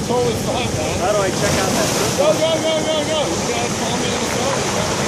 totally fine, man. How do I check out that? Go. You guys call me on the phone.